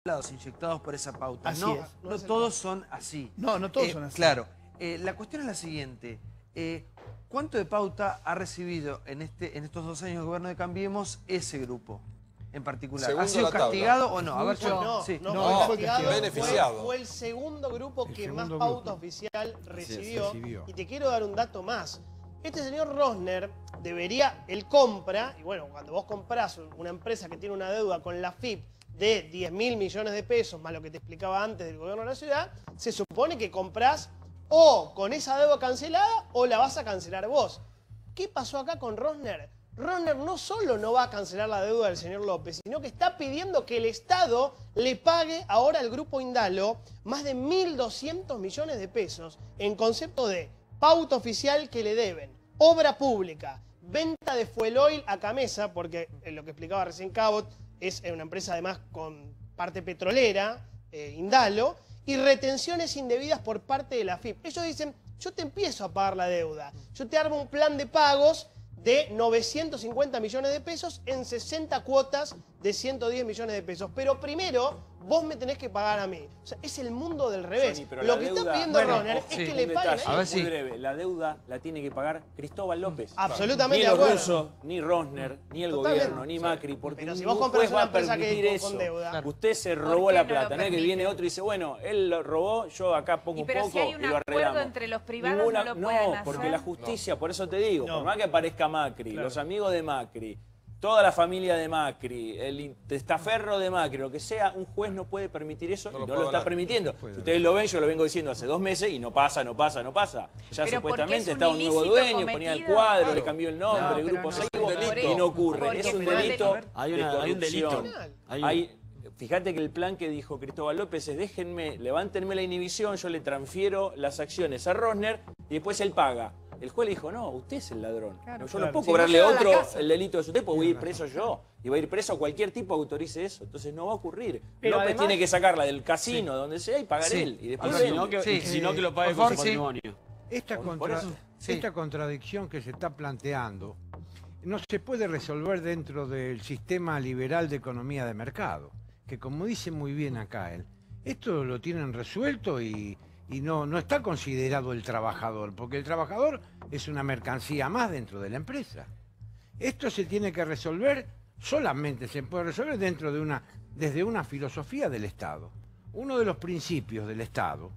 inyectados por esa pauta. Así No, es. no todos son así. No todos son así. Claro. La cuestión es la siguiente. ¿Cuánto de pauta ha recibido en estos 2 años de gobierno de Cambiemos ese grupo en particular? Segundo ¿Ha sido la tabla. castigado o no? A ver, No, fue castigado. beneficiado. Fue el segundo grupo que segundo más grupo. pauta oficial recibió. Y te quiero dar un dato más. Este señor Rosner él compra, y bueno, cuando vos comprás una empresa que tiene una deuda con la FIP de 10.000 millones de pesos, más lo que te explicaba antes del gobierno de la ciudad, se supone que comprás o con esa deuda cancelada o la vas a cancelar vos. ¿Qué pasó acá con Rosner? Rosner no solo no va a cancelar la deuda del señor López, sino que está pidiendo que el Estado le pague ahora al Grupo Indalo más de 1.200 millones de pesos en concepto de pauta oficial que le deben, obra pública, venta de fuel oil a Camesa, porque lo que explicaba recién Cabot es una empresa además con parte petrolera, Indalo, y retenciones indebidas por parte de la FIP. Ellos dicen, yo te empiezo a pagar la deuda, yo te armo un plan de pagos de 950 millones de pesos en 60 cuotas de 110 millones de pesos. Pero primero, vos me tenés que pagar a mí. O sea, es el mundo del revés. Johnny, lo que está pidiendo Rosner es que le paguen a a ver, él. muy breve. La deuda la tiene que pagar Cristóbal López. Absolutamente ni de los acuerdo. rusos, ni Rosner, ni el Totalmente. gobierno, ni Macri. Porque Pero si ningún vos compras juez una va a empresa permitir que eso. con deuda. Usted se ¿Por robó qué la no plata. lo No es que permite? viene otro y dice, bueno, él lo robó, yo acá pongo un pero poco si hay un y lo acuerdo arreglamos. entre los privados, no lo pueden hacer. Porque la justicia, por eso te digo, No. por más que aparezca Macri, Claro. los amigos de Macri, toda la familia de Macri, el testaferro de Macri, lo que sea, un juez no puede permitir eso y no lo está permitiendo. Si ustedes lo ven, yo lo vengo diciendo hace 2 meses y no pasa. Ya Pero porque supuestamente es un estaba un nuevo ilícito dueño, cometido. ponía el cuadro, Claro. le cambió el nombre, No, el pero grupo no Seibo, es un delito. y no ocurre. Porque Es un fue delito Hay de un delito. corrupción. Fíjate que el plan que dijo Cristóbal López es levántenme la inhibición, yo le transfiero las acciones a Rosner y después él paga. El juez le dijo, no, usted es el ladrón. Claro. Yo no puedo Sí, cobrarle no a se va a la otro casa. el delito de usted, porque voy a ir preso yo. Y va a ir preso cualquier tipo que autorice eso. Entonces no va a ocurrir. Pero López además- tiene que sacarla del casino, donde sea, y pagar él. Y después Si vemos. no, que, Sí. si no, que lo pague Por con su favor, sí. patrimonio. Por eso, sí. Esta contradicción que se está planteando no se puede resolver dentro del sistema liberal de economía de mercado, que como dice muy bien acá él, esto lo tienen resuelto y no está considerado el trabajador, porque el trabajador es una mercancía más dentro de la empresa. Esto se tiene que resolver, solamente se puede resolver desde una filosofía del Estado. Uno de los principios del Estado,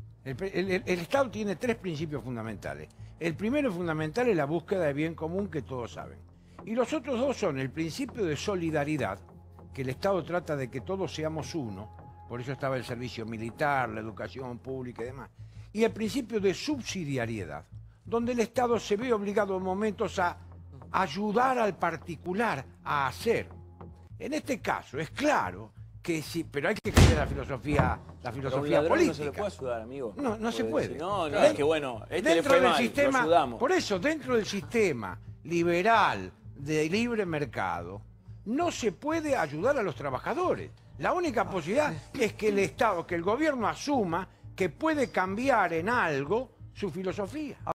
el Estado tiene 3 principios fundamentales. El primero fundamental es la búsqueda de bien común, que todos saben. Y los otros 2 son el principio de solidaridad, que el Estado trata de que todos seamos uno, por eso estaba el servicio militar, la educación pública y demás. Y el principio de subsidiariedad, donde el Estado se ve obligado en momentos a ayudar al particular a hacer. En este caso es claro que sí, pero hay que cambiar la filosofía Pero a un ladrón política. no se le puede ayudar, amigo. No se puede. No, Den- es que bueno, le dentro fue del mal, sistema, lo ayudamos. por eso, dentro del sistema liberal de libre mercado, no se puede ayudar a los trabajadores. La única posibilidad es que el Estado, que el gobierno asuma que puede cambiar en algo su filosofía.